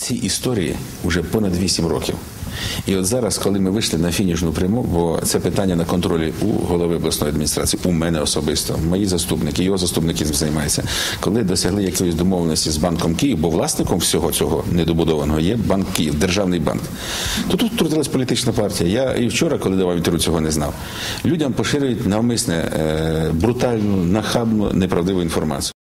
Цій історії вже понад 8 років. І от зараз, коли ми вийшли на фінішну пряму, бо це питання на контролі у голови обласної адміністрації, у мене особисто, мої заступники, його заступники цим займаються, коли досягли якоїсь домовленості з Банком Київ, бо власником всього цього недобудованого є Банк Київ, державний банк, то тут втрутилась політична партія. Я і вчора, коли давав інтерв'ю, цього не знав. Людям поширюють навмисне, брутальну, нахабну, неправдиву інформацію.